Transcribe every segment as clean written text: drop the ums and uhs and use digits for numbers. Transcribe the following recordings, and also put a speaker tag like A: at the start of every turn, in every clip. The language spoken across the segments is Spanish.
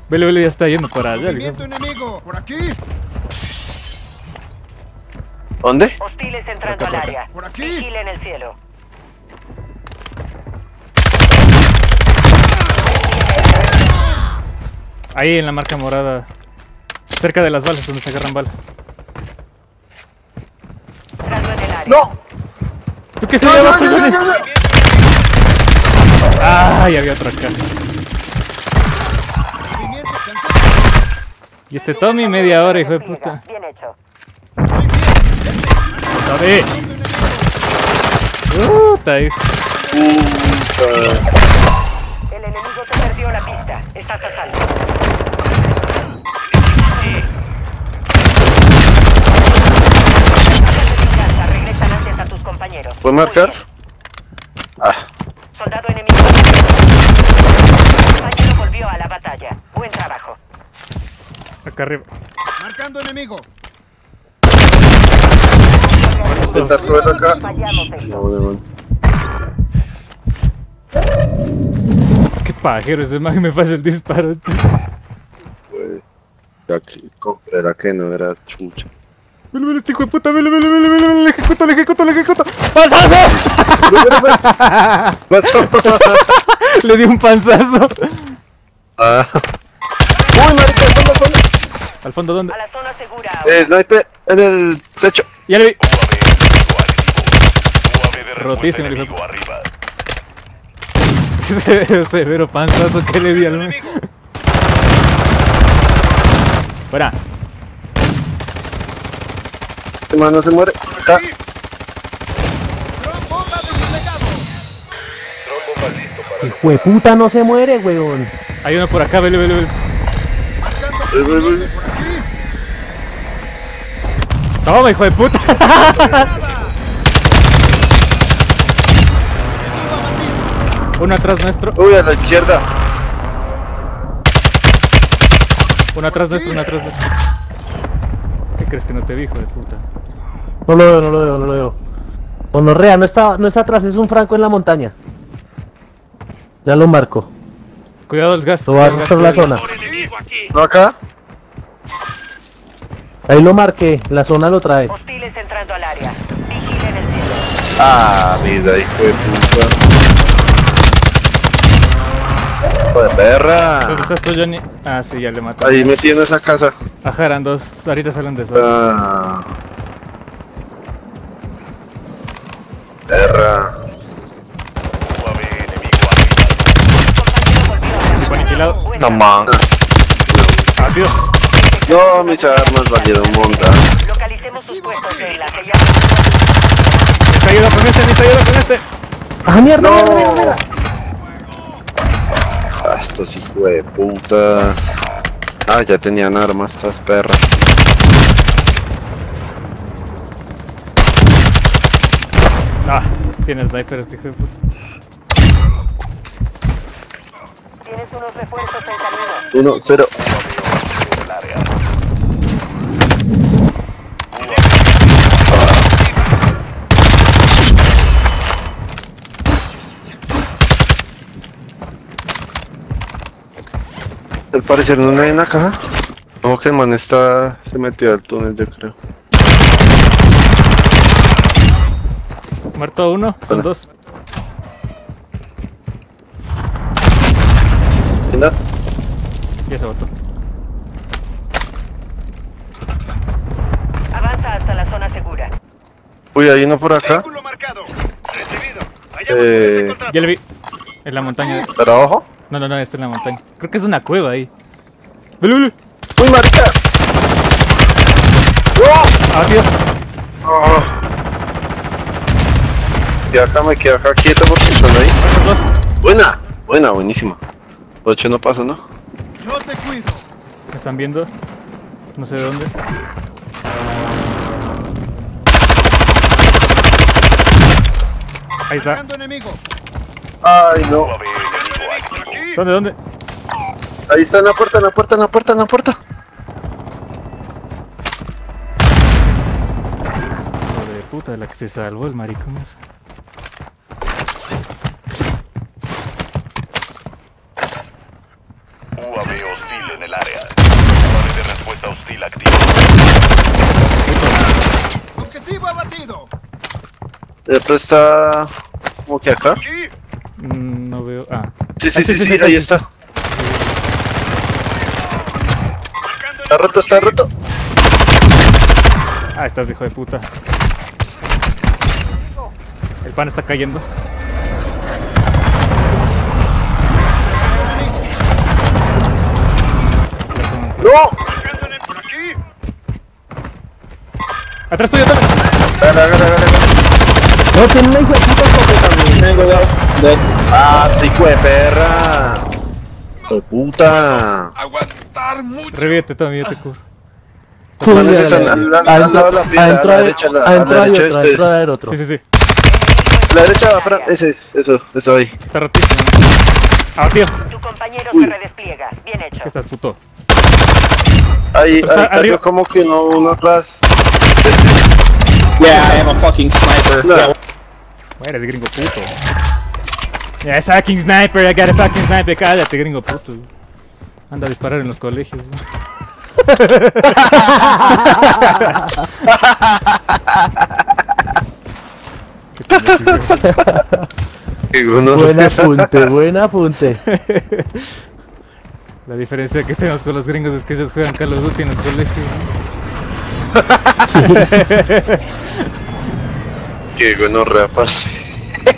A: Vele, vele, ya está yendo para allá.
B: Movimiento enemigo, por aquí.
C: ¿Dónde?
D: Hostiles entrando
A: Por acá,
D: al área.
B: por aquí.
D: Vigile en el cielo.
A: Ahí en la marca morada. Cerca de las balas, donde se agarran balas.
D: Entrando en el área.
C: ¡No!
A: ¿Tú qué estás abajo, Johnny? Ay, había otra acá.
B: Movimiento cancel.
A: Y este Tommy media hora, hijo de puta.
D: Bien hecho.
B: Estoy bien.
A: ¡Sabe! Puta, hijo.
D: El enemigo te perdió la pista. Estás a salvo. Regresan antes a tus compañeros.
C: ¿Puedes marcar?
D: Muy bien.
C: Ah,
D: Soldado enemigo. Tu compañero volvió a la batalla. Buen trabajo.
A: Acá arriba.
B: Marcando enemigo.
C: intentar subirlo acá.
D: Fallamos esto.
C: No, no.
A: Qué pajero ese man, me falla el disparo.
C: Pues, ya que era que no era chucha.
A: Vele, vele, este hijo de puta, vele, vele, vele, vele, vele, le ejecuto, le ejecuto, le ejecuto. ¡Panzazo!
C: Pasó.
A: Le di un panzazo.
C: Ah. Uy, marica, ¿dónde?
A: ¿Al fondo dónde?
D: A la zona segura. ahora.
C: Sniper en el techo.
A: Ya le vi.
E: Rotísimo,
A: Rotísimo, hijo de severo panzazo que le di al man. Fuera.
C: Este man no se muere. Acá.
B: Dron bomba desplegado.
F: Hijo de puta, no se muere, weón.
A: Hay uno por acá, vele, vele, vele.
B: Marcando
C: Uy, uy, uy.
B: posiciones por aquí.
A: Toma, hijo de puta. Uno atrás nuestro,
C: Uy, a la izquierda.
A: uno atrás nuestro, uno atrás nuestro. ¿Qué crees que no te vi, hijo de puta?
F: No lo veo, no lo veo, no lo veo. Honorrea, no está atrás, es un franco en la montaña. Ya lo marco.
A: Cuidado el gas.
F: Lo va a
A: cuidado el gas,
F: hacer la
A: cuidado.
F: zona.
C: ¿No acá?
F: Ahí lo marqué, la zona lo trae.
D: Hostiles entrando al área. Vigilen el cielo.
C: Ah, vida, hijo de puta. Hijo de perra.
A: ¿Dónde estás tú, Johnny? Ah, sí, ya le maté.
C: Ahí metí en esa casa.
A: Ajá, eran dos. Ahorita salen de eso.
C: Ah. Perra.
D: Compañero volvió a la
A: Tipo aniquilado.
D: Buen
C: No
D: trabajo.
C: man.
A: Rápido.
C: No, mis armas valieron monta.
D: Localicemos sus puestos de enlace ya.
A: Necesito ayuda con este, necesito ayuda con este.
F: ¡Ah, mierda,
C: No.
F: mierda, mierda, mierda!
C: Ah, estos hijos de puta. Ah, ya tenían armas estas perras.
A: Ah, tiene sniper este hijo de puta.
D: Tienes unos refuerzos en camino.
C: 1-0. Al parecer no hay en la caja. Como que el man está... se metió al túnel, yo creo.
A: Muerto uno, son
C: Hola.
A: dos.
C: ¿Quién?
A: Ya se botó.
D: Avanza hasta la zona segura.
C: Uy, hay uno por acá.
A: Ya le vi. En la montaña.
C: ¿Para abajo?
A: No, no, no, está en la montaña. Creo que es una cueva ahí. Vele, vele.
C: ¡Uy, marica!
A: Ah, tío.
C: Oh. Me quedo acá quieto porque están ahí.
A: Estos dos.
C: Buena, buena, buenísima. 8 no paso, ¿no?
B: Yo te cuido.
A: Me están viendo. No sé de dónde. Ahí está.
B: Marcando enemigo.
C: Ay, no.
A: ¿Dónde, dónde?
C: Ahí está en la puerta, en la puerta, en la puerta, en la puerta.
A: Hijo de puta, de la que se salvó el maricón.
E: UAV hostil en el área. UAV de respuesta hostil activa.
B: Objetivo abatido.
C: El otro está... ¿Cómo que acá?
A: No veo. Ah.
C: Sí, ahí está. Está roto.
A: Ah, estás hijo de puta. El pan está cayendo.
C: ¡No!
A: Atrás tuyo también.
C: Agarra.
F: No, tiene una hijo de puta escopeta, güey.
C: ¡Ah, hijo de perra! ¡Hijo de puta!
B: Aguantar mucho.
A: Revierte también, yo te cubro.
F: Sí,
C: Manos
F: dale,
C: están
F: dale.
C: al lado de la fila, a la derecha, a la
F: Adentro hay
C: derecha
F: otro,
C: de
F: adentro
C: ustedes.
F: hay otro.
A: Sí.
C: A la derecha va para... Eso ahí.
A: Está rotísimo. Ah, tío.
D: Tu compañero se redespliega. Bien hecho.
A: ¿Qué estás, puto?
C: Ahí
A: Otro está
C: está
A: arriba.
C: yo como que no, uno atrás.
G: Yeah, I am a fucking sniper.
C: No.
G: Yeah.
A: Eres gringo puto. Yeah, fucking sniper, I got a fucking sniper. Cállate, gringo puto. Anda a disparar en los colegios.
F: Buen apunte.
A: La diferencia que tenemos con los gringos es que ellos juegan Call of Duty en los colegios.
C: Qué bueno, parce.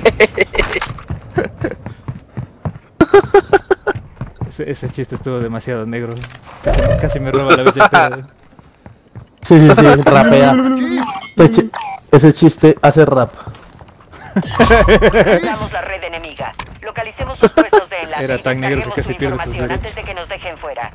A: Ese chiste estuvo demasiado negro. Casi me roba la billetera.
F: Sí, rapea. Ese chiste hace rap.
D: Lanzamos la red enemiga. Localicemos sus puestos de enlace.
A: Era tan
D: y
A: negro que
D: descarguemos
A: casi
D: su
A: pierde sus
D: información
A: derechos.
D: antes de que nos dejen fuera.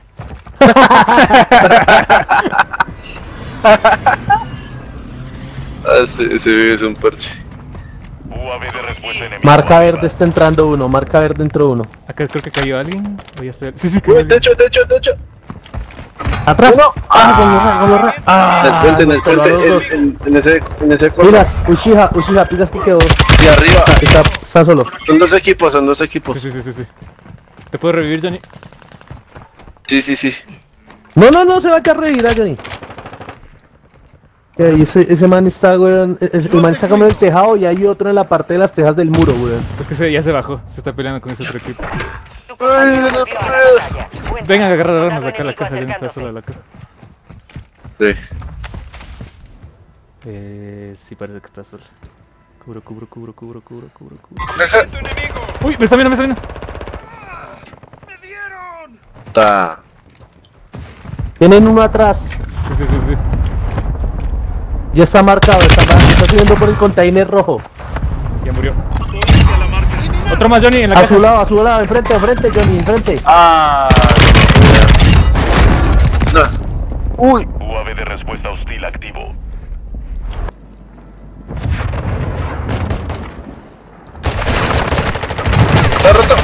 C: Ese es un parche.
E: UAV de respuesta enemiga.
F: Marca verde está entrando uno, marca verde entró uno.
A: Acá creo que cayó alguien. O ya estoy... Sí, cayó
C: Uy,
A: alguien.
C: techo.
F: ¡Atrás! ¡Ah! ¡Ah!
C: En el
F: Pero a los dos.
C: puente, en ese corte.
F: Pilas, Uchiha, pilas que quedó.
C: Y arriba.
F: Está solo.
C: Son dos equipos.
A: Sí. ¿Te puedo revivir, Johnny?
C: Sí.
F: No, se va a revivir a Johnny. Ese man está, weón. El man está como en el tejado y hay otro en la parte de las tejas del muro, weón.
A: Es que ya se bajó. Se está peleando con ese otro equipo.
D: Tu compañero volvió a la batalla. Buen
A: Vengan a agarrar
D: trabajo.
A: armas acá a la
D: Soldado
A: casa. Johnny
D: enemigo
A: está solo en la casa.
C: Sí.
A: Sí, parece que está solo. Cubro.
C: Ajá.
A: Uy, me está viendo.
C: Está.
F: Tienen uno atrás.
A: Sí.
F: Ya está marcado, está subiendo por el container rojo.
A: Ya murió. Otro más, Johnny, en la
F: A
A: casa.
F: su lado, enfrente, Johnny, enfrente.
C: Ah. No. Uy.
E: UAV de respuesta hostil activo.
C: Está roto.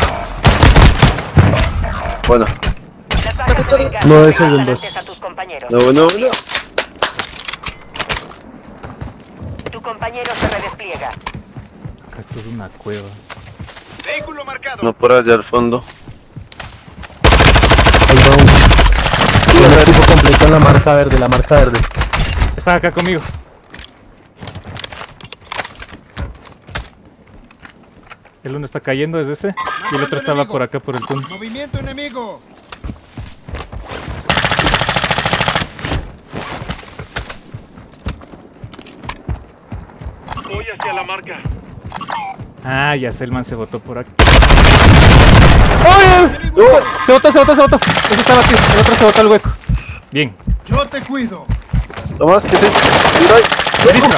C: Bueno.
D: Las bajas por el gas
F: 9
D: pasan
F: segundos.
D: antes a tus compañeros.
C: No.
D: Tu compañero se redespliega.
A: Acá esto es una cueva.
B: Vehículo marcado.
C: No por allá al fondo.
F: Ahí va un equipo completo en la marca verde,
A: Está acá conmigo. El uno está cayendo desde ese y el otro estaba por acá por el túnel.
B: Movimiento enemigo.
E: Voy hacia la marca.
A: Ah, ya sé, el man se botó por aquí.
B: Enemigo.
A: Se botó. Ese estaba aquí, el otro se botó al hueco. Bien.
B: Yo te cuido.
C: Tomás, ¿qué te?
A: Buenísima.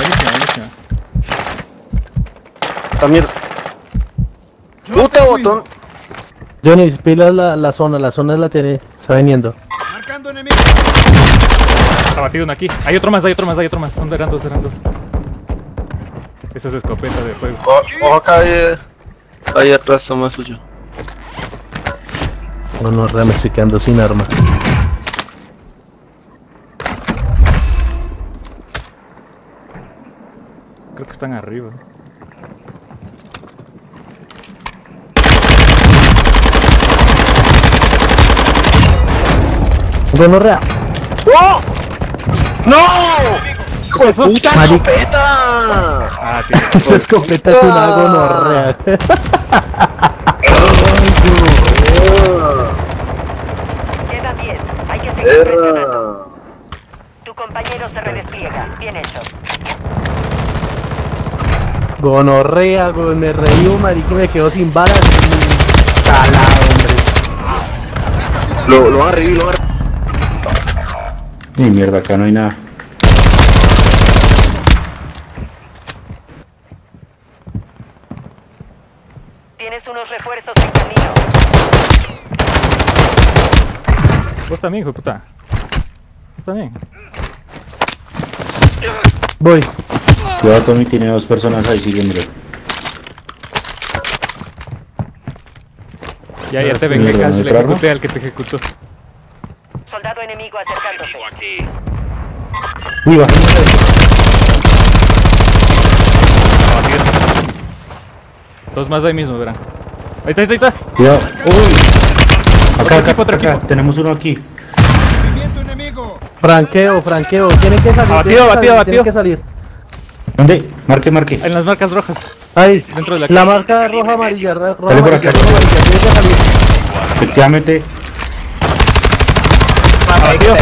C: Esta mierda.
B: Yo
C: Puta
B: te cuido.
C: botón.
F: Johnny, pilas la zona la tiene, está viniendo.
B: Marcando enemigo.
A: Está batido uno aquí. Hay otro más. Eran dos. Esa es escopeta de fuego.
C: Ojo acá ahí atrás, Tomás suyo.
F: No, me estoy quedando sin arma.
A: Creo que están arriba.
F: Gonorrea. ¡Oh! ¡No!
A: ¡Puta
F: ¡Escopeta!
A: Ah, tío.
F: Esa escopeta es una gonorrea.
D: Quedan 10. Hay que seguir presionando. Tu compañero se redespliega. Bien hecho.
F: Gonorrea, güey, me reí, marica, me quedo sin balas. Calado, hombre.
C: Lo van a revivir, lo van a
G: Ni mierda, acá no hay nada.
D: Tienes unos refuerzos en camino.
A: Vos también, hijo de puta. Vos también.
F: Voy.
G: Cuidado, Tommy, tiene dos personas ahí siguiéndolo.
A: Ya te vengué,
G: Mierda,
A: casi
G: ¿no
A: le
G: entraron?
A: ejecuté al que te ejecutó.
D: Soldado enemigo acercándose.
F: Uy, bajamos ahí.
A: Abatido. Dos más ahí mismo, verán. Ahí está.
G: Cuidado. Uy. Acá,
A: Otro equipo.
G: Tenemos uno aquí.
B: Movimiento enemigo.
F: Franqueo. Tienen que salir.
A: Abatido.
F: Tienen que salir.
G: ¿Dónde? Marque.
A: En las marcas rojas.
F: Ahí.
A: Dentro de la
F: La marca roja amarilla. Roja
G: Dale por
F: amarilla.
G: acá.
F: Roja amarilla. Tienen que salir.
G: Efectivamente.
A: Abatido.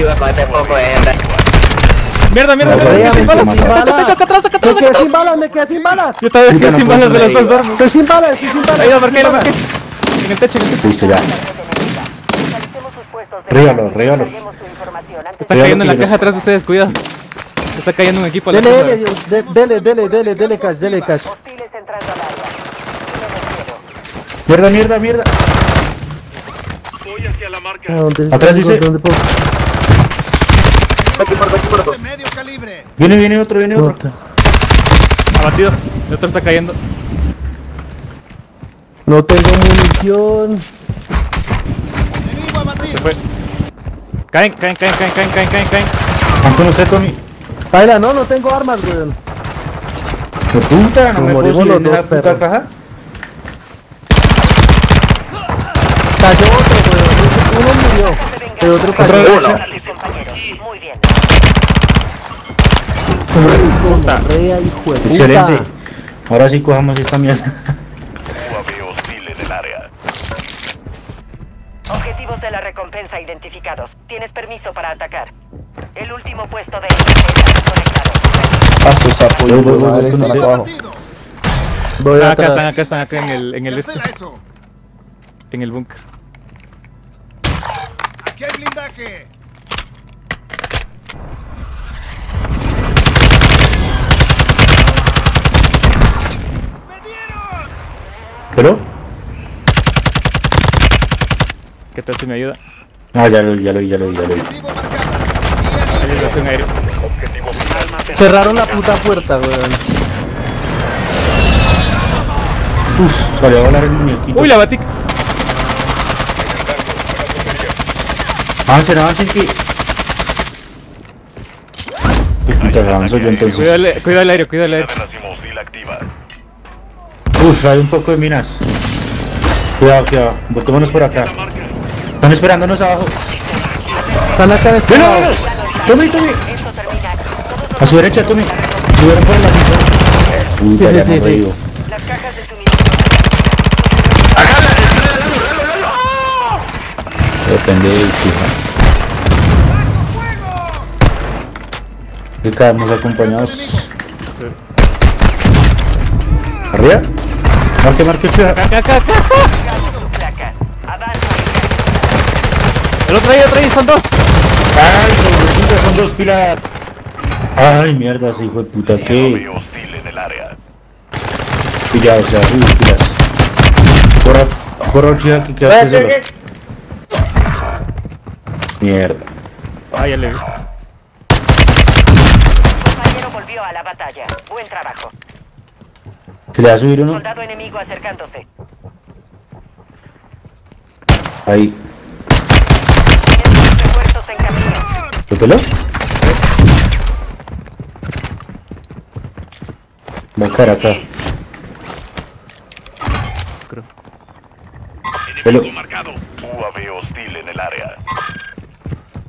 A: Mierda.
F: Gonorrea,
G: sí,
F: me quedé
G: sí,
F: sin
G: sí.
F: balas. Me quedé sin balas.
A: Yo también
G: Puta,
A: quedé
G: no
A: sin
G: puedo
A: balas de las
G: creer.
A: dos armas.
F: Estoy sin balas.
A: Ahí la marqué. En el techo.
G: Listo, ya.
D: Actualicemos sus puestos de
G: Ríalo.
D: Entregemos su información antes
A: Está
G: Cuidado,
A: cayendo en la
G: Tigres.
A: caja atrás de ustedes, cuidado. Está cayendo un equipo a la
F: Dele,
A: caja.
F: dele, cash.
D: hostiles entrando al área. Tiene desvío.
G: Mierda.
E: Voy hacia la marca.
F: ¿Dónde
G: Atrás dice.
F: ¿Dónde puedo?
B: De medio calibre.
G: Viene otro.
A: Abatido. El otro está cayendo.
F: No tengo munición.
B: Enemigo abatido.
A: Fue. Caen.
G: ¿Van con usted, Tommy?
F: Paila, no tengo armas, weón.
G: ¿Qué puta? ¿No
F: Nos
G: me puedo
F: morimos
G: subir
F: los
G: en esa
F: dos,
G: puta
F: perro.
G: caja?
F: Cayó otro, weón. Uno murió. El otro
G: Otra
F: cayó.
G: derecha.
D: A tus compañeros. Muy bien.
F: Gonorrea, hijo de puta.
G: Excelente. Ahora sí cojamos esta mierda.
E: UAV hostil en el área.
D: Objetivos de la recompensa identificados. Tienes permiso para atacar. El último puesto de está conectado.
G: Voy con usted.
B: Abatido.
F: Voy
A: Están
F: atrás.
A: acá en el este.
B: Cancela eso.
A: En el búnker.
B: Aquí hay blindaje.
G: ¿Pero?
A: ¿Qué tal si me ayuda?
G: Ah, ya lo vi.
B: Objetivo marcado.
A: Ahí les doy un aéreo.
F: Cerraron la puta puerta, weón.
G: Salió a volar el muñequito.
A: Uy, la batí.
G: Avancen que... ¿Qué puta avanzo yo entonces?
A: Cuidado el aéreo.
E: La racimo hostil activa.
G: Hay un poco de minas. Cuidado. Botémonos por acá. Están esperándonos abajo.
F: Están acá en este
G: ¡Ven,
F: lado.
G: Tommy!
D: Esto termina.
G: A su derecha, Tommy. Subieron por la mitad. Puta,
F: Sí.
G: ya hemos reído.
D: Las cajas de suministro.
G: Depende de fija. Que quedamos acompañados. ¿Arriba? Marque, fija.
A: Acá.
D: Placa. Avanza.
A: El otro ahí, son dos.
G: ¡Ay, pobrecita, son dos pilas! ¡Ay, mierda, ese hijo de puta!
E: UAV
G: ¿Qué?
E: hostil en el área.
G: Pillados, ya, pilas. Corra, chica, que quedaste solo. Mierda.
A: Ah, ya le vi.
D: Compañero volvió a la batalla. Buen trabajo.
G: ¿Que le va a subir uno?
D: Soldado enemigo acercándose.
G: Ahí.
D: Tienes refuerzos en camino.
G: ¿Lo peló? Va a caer acá.
A: Creo.
G: Pelo.
E: UAV hostil en el área.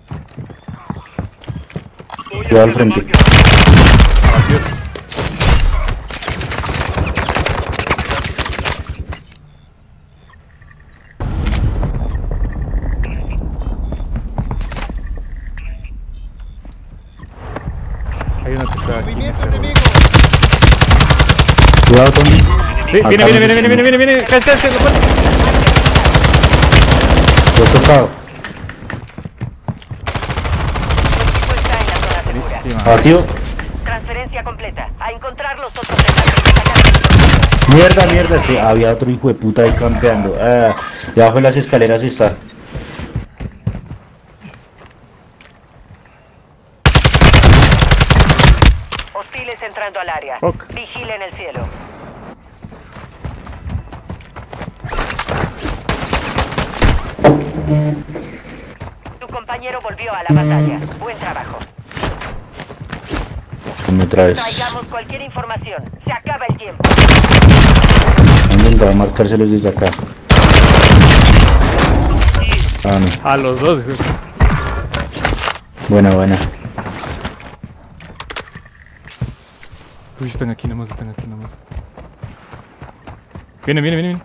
G: Cuidado al frente.
A: Hay uno que está aquí.
B: Movimiento enemigo.
G: Cuidado, Tony.
A: Sí, viene. Cállate, lo puedo.
G: Lo he tocado.
D: Tu equipo está en la zona segura.
A: Buenísima.
G: Abatido.
D: Transferencia completa. A encontrar los otros detalles.
G: Mierda, sí, había otro hijo de puta ahí campeando. Ah, debajo de las escaleras está.
D: Hostiles entrando al área.
A: Fuck.
D: Vigilen el cielo. Tu compañero volvió a la batalla. Buen trabajo.
G: ¿Qué me traes?
D: Traigamos cualquier información. Se acaba el tiempo.
G: Voy a intentar marcárselos desde acá. Ah, no.
A: A los dos, güey.
G: Buena.
A: Uy, están aquí nomás. Viene.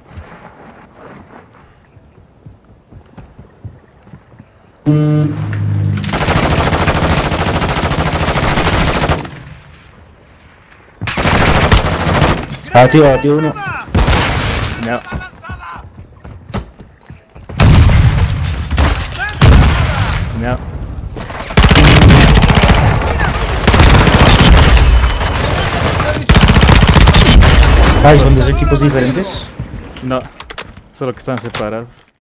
G: Abatido uno.
A: No. No.
G: Ay, son dos equipos diferentes.
A: No. Solo que están separados.